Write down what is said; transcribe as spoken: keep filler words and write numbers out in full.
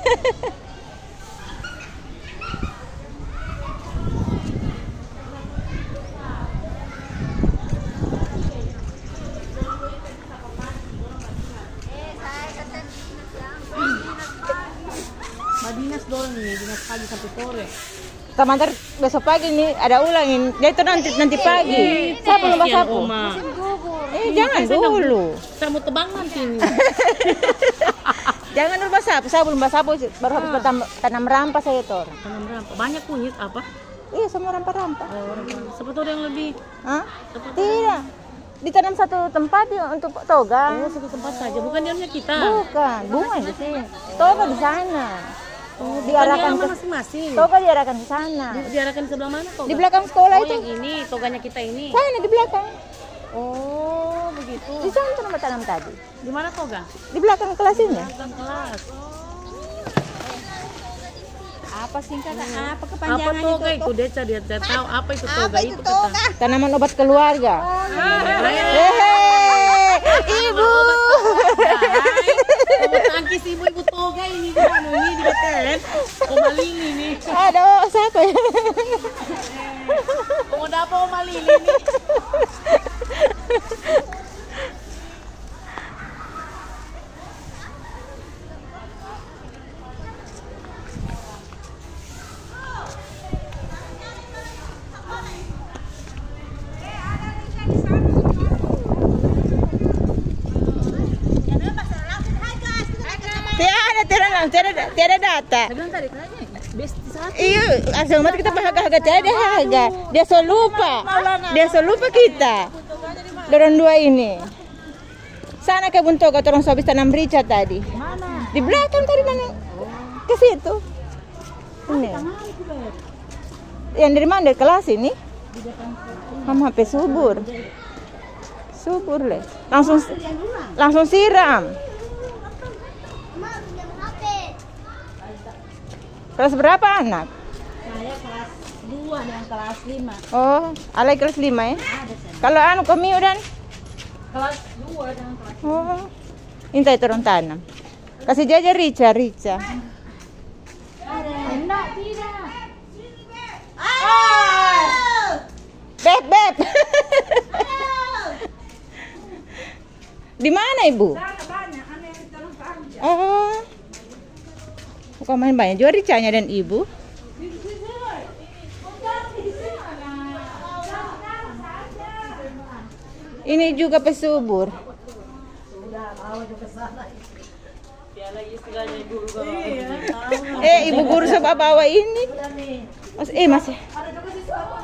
Dinas dorong nih, dinas pagi sampai sore. Tamantar besok pagi nih ada ulangin. Dia itu nanti nanti pagi. Saya belum sapu. Eh jangan dulu. Saya mau tebang nanti. Jangan dulu sapu. Saya belum sapu. Baru habis ah. tanam rampa saya itu. Tanam rampa. Banyak kunyit apa? Iya semua rampa-rampa. Oh, sebetulnya yang lebih. Hah? Tidak. Ditanam satu tempat ya untuk toga. Oh satu tempat saja. Bukan diamnya kita. Bukan. Bunga di sini. Toga di sana. Oh, diarahkan ke masing-masing. Toga diarahkan ke sana. Di, diarahkan sebelah mana toga? Di belakang sekolah oh, itu. Yang ini toganya kita ini. Sana di belakang. Oh, begitu. Di sana tanam tanam tadi. Di mana toga? Di belakang kelas ini. Belakang kelas. Apa singkatan? Hmm. Apa kepanjangan apa toga itu? itu? Dia dia dia tahu apa itu toga apa itu. itu Toga? Tanaman obat keluarga. Oh, iya. Ibu. Tangkis ibu-ibu toga ini di mana ini di Beten. Oma Lili nih. Aduh, siapa ya? Mau dapat Oma Lili nih. Tiada, tiada, tiada data. Saya bilang tadi tanya, besti satu. Iya, asal mati kita harga-harga tiada harga. Dia selalu lupa, dia selalu lupa kita. Dorong dua ini. Sana ke Buntoga, orang habis tanam rica tadi. Mana? Di belakang tadi mana? Ke situ. Ini. Yang dari mana? Dari kelas ini? Kamu H P subur. Subur le. Langsung, langsung siram. Kelas berapa anak? Saya kelas dua dan kelas lima. Oh, alay kelas lima ya? Kalau anu kami udah kelas dua dan kelas lima. Oh, intai turun tanam. Kasih jajar rica, rica. Enggak, tidak. Beb, beb. Di mana ibu? Oh. Kok main banyak juga ricanya dan ibu. Ini juga pesubur. Eh, ibu guru sebab bawa ini. Mas, eh masih.